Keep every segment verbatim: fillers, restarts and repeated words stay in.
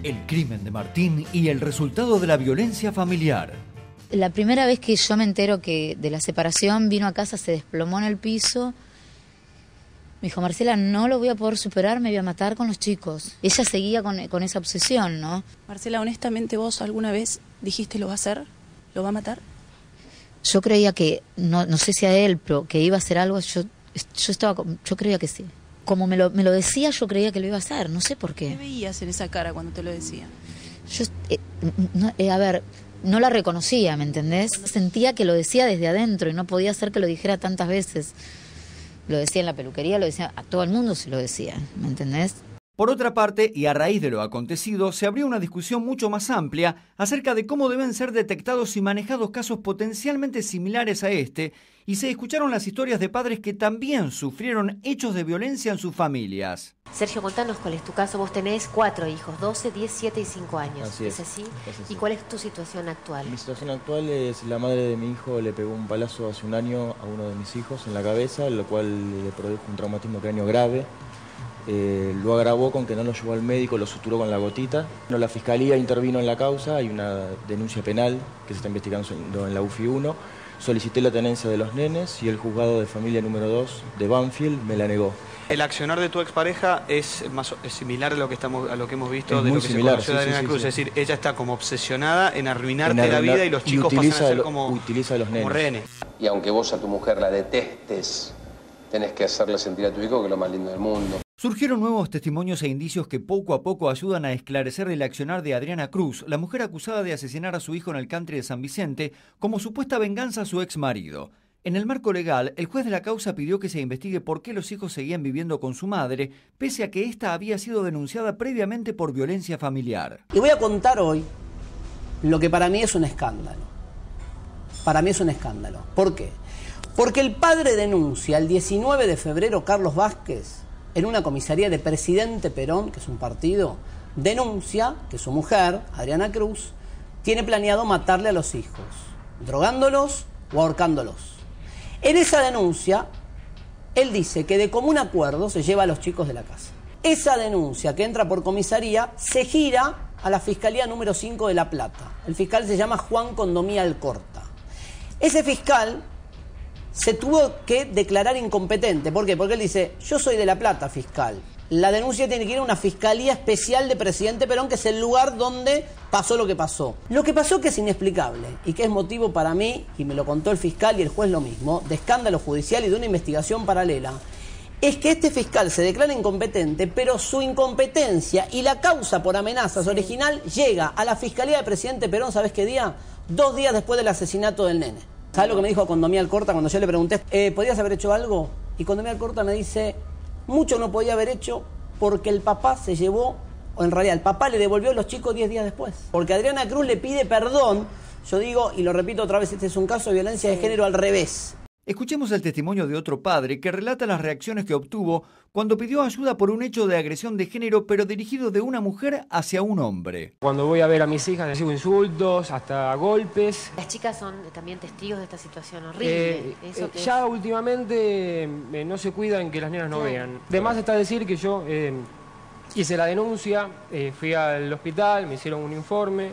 El crimen de Martín y el resultado de la violencia familiar. La primera vez que yo me entero que de la separación, vino a casa, se desplomó en el piso. Me dijo, Marcela, no lo voy a poder superar, me voy a matar con los chicos. Ella seguía con, con esa obsesión, ¿no? Marcela, honestamente, ¿vos alguna vez dijiste lo va a hacer? ¿Lo va a matar? Yo creía que, no, no sé si a él, pero que iba a hacer algo, yo, yo, estaba, yo creía que sí. Como me lo, me lo decía, yo creía que lo iba a hacer, no sé por qué. ¿Qué veías en esa cara cuando te lo decía? Yo, eh, no, eh, a ver, no la reconocía, ¿me entendés? Sentía que lo decía desde adentro y no podía ser que lo dijera tantas veces. Lo decía en la peluquería, lo decía, a todo el mundo se lo decía, ¿me entendés? Por otra parte, y a raíz de lo acontecido, se abrió una discusión mucho más amplia acerca de cómo deben ser detectados y manejados casos potencialmente similares a este, y se escucharon las historias de padres que también sufrieron hechos de violencia en sus familias. Sergio, contanos cuál es tu caso. Vos tenés cuatro hijos, doce, diez, siete y cinco años. Así es. ¿Es así? Es así. ¿Y cuál es tu situación actual? Mi situación actual es la madre de mi hijo le pegó un palazo hace un año a uno de mis hijos en la cabeza, lo cual le produjo un traumatismo cráneo grave. Eh, lo agravó con que no lo llevó al médico, lo suturó con la gotita. No, la fiscalía intervino en la causa, hay una denuncia penal que se está investigando en la U F I uno. Solicité la tenencia de los nenes y el juzgado de familia número dos de Banfield me la negó. El accionar de tu expareja es más es similar a lo que estamos a lo que hemos visto es de muy lo que similar, se conoció de sí, Adriana sí, Cruz, sí. es decir, ella está como obsesionada en arruinarte en arruinar, la vida y los chicos y pasan a ser lo, como, utiliza a los nenes. como rehenes. Y aunque vos a tu mujer la detestes, tenés que hacerle sentir a tu hijo que es lo más lindo del mundo. Surgieron nuevos testimonios e indicios que poco a poco ayudan a esclarecer el accionar de Adriana Cruz, la mujer acusada de asesinar a su hijo en el country de San Vicente, como supuesta venganza a su ex marido. En el marco legal, el juez de la causa pidió que se investigue por qué los hijos seguían viviendo con su madre, pese a que ésta había sido denunciada previamente por violencia familiar. Y voy a contar hoy lo que para mí es un escándalo. Para mí es un escándalo. ¿Por qué? Porque el padre denuncia el diecinueve de febrero, Carlos Vázquez, en una comisaría de Presidente Perón, que es un partido, denuncia que su mujer, Adriana Cruz, tiene planeado matarle a los hijos, drogándolos o ahorcándolos. En esa denuncia, él dice que de común acuerdo se lleva a los chicos de la casa. Esa denuncia que entra por comisaría se gira a la Fiscalía número cinco de La Plata. El fiscal se llama Juan Condomí Alcorta. Ese fiscal se tuvo que declarar incompetente. ¿Por qué? Porque él dice, yo soy de La Plata, fiscal. La denuncia tiene que ir a una Fiscalía Especial de Presidente Perón, que es el lugar donde pasó lo que pasó. Lo que pasó que es inexplicable y que es motivo para mí, y me lo contó el fiscal y el juez lo mismo, de escándalo judicial y de una investigación paralela, es que este fiscal se declara incompetente, pero su incompetencia y la causa por amenazas original llega a la Fiscalía de Presidente Perón, ¿sabes qué día? Dos días después del asesinato del nene. ¿Sabes lo que me dijo Condomí Alcorta cuando yo le pregunté, eh, ¿podías haber hecho algo? Y Condomí Alcorta me dice, mucho no podía haber hecho porque el papá se llevó, o en realidad el papá le devolvió a los chicos diez días después. Porque Adriana Cruz le pide perdón, yo digo, y lo repito otra vez, este es un caso de violencia de género al revés. Escuchemos el testimonio de otro padre que relata las reacciones que obtuvo cuando pidió ayuda por un hecho de agresión de género, pero dirigido de una mujer hacia un hombre. Cuando voy a ver a mis hijas recibo insultos, hasta golpes. Las chicas son también testigos de esta situación horrible. Eh, Eso eh, que ya es... últimamente eh, no se cuidan que las nenas no Sí. vean. Además está decir que yo eh, hice la denuncia, eh, fui al hospital, me hicieron un informe.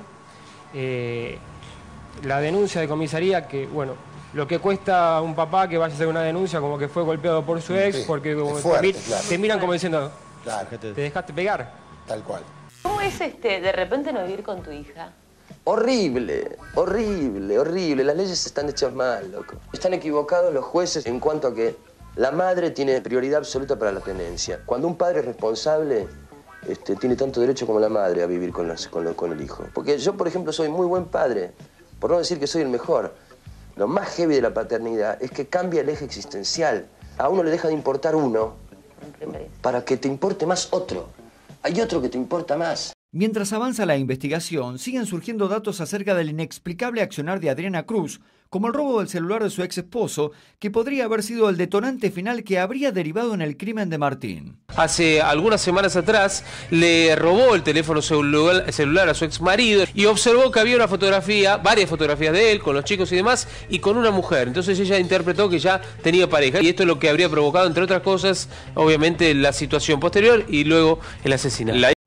Eh, la denuncia de comisaría que, bueno, lo que cuesta a un papá que vaya a hacer una denuncia como que fue golpeado por su ex, sí, porque como fuerte, te, claro. te miran como diciendo, claro, te dejaste pegar. Tal cual. ¿Cómo es este de repente no vivir con tu hija? Horrible, horrible, horrible. Las leyes están hechas mal, loco. Están equivocados los jueces en cuanto a que la madre tiene prioridad absoluta para la tenencia. Cuando un padre es responsable, este, tiene tanto derecho como la madre a vivir con, las, con, lo, con el hijo. Porque yo, por ejemplo, soy muy buen padre, por no decir que soy el mejor. Lo más heavy de la paternidad es que cambia el eje existencial. A uno le deja de importar uno para que te importe más otro. Hay otro que te importa más. Mientras avanza la investigación, siguen surgiendo datos acerca del inexplicable accionar de Adriana Cruz, como el robo del celular de su ex esposo, que podría haber sido el detonante final que habría derivado en el crimen de Martín. Hace algunas semanas atrás le robó el teléfono celular, celular a su ex marido y observó que había una fotografía, varias fotografías de él, con los chicos y demás, y con una mujer. Entonces ella interpretó que ya tenía pareja, y esto es lo que habría provocado, entre otras cosas, obviamente la situación posterior y luego el asesinato. La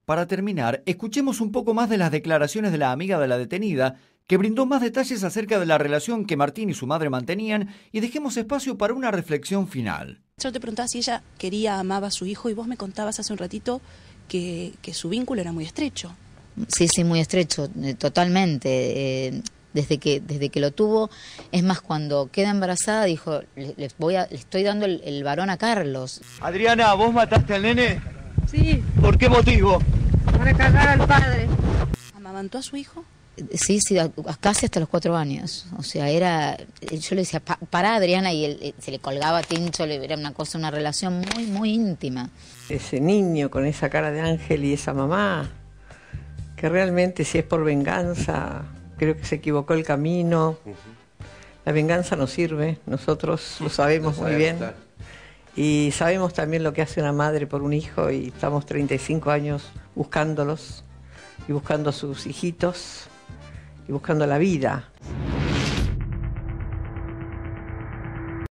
Para terminar, escuchemos un poco más de las declaraciones de la amiga de la detenida, que brindó más detalles acerca de la relación que Martín y su madre mantenían, y dejemos espacio para una reflexión final. Yo te preguntaba si ella quería, amaba a su hijo, y vos me contabas hace un ratito que, que su vínculo era muy estrecho. Sí, sí, muy estrecho, eh, totalmente. Eh, desde que desde que lo tuvo, es más, cuando queda embarazada dijo, le, les voy a, le estoy dando el, el varón a Carlos. Adriana, ¿vos mataste al nene? Sí. ¿Por qué motivo? Para cagar al padre. ¿Amamantó a su hijo? Sí, sí, a, casi hasta los cuatro años. O sea, era, yo le decía, pa, pará Adriana, y él, se le colgaba tincho, le, era una cosa, una relación muy, muy íntima. Ese niño con esa cara de ángel y esa mamá, que realmente si es por venganza, creo que se equivocó el camino. La venganza no sirve, nosotros lo sabemos muy bien. Y sabemos también lo que hace una madre por un hijo, y estamos treinta y cinco años buscándolos y buscando a sus hijitos y buscando la vida.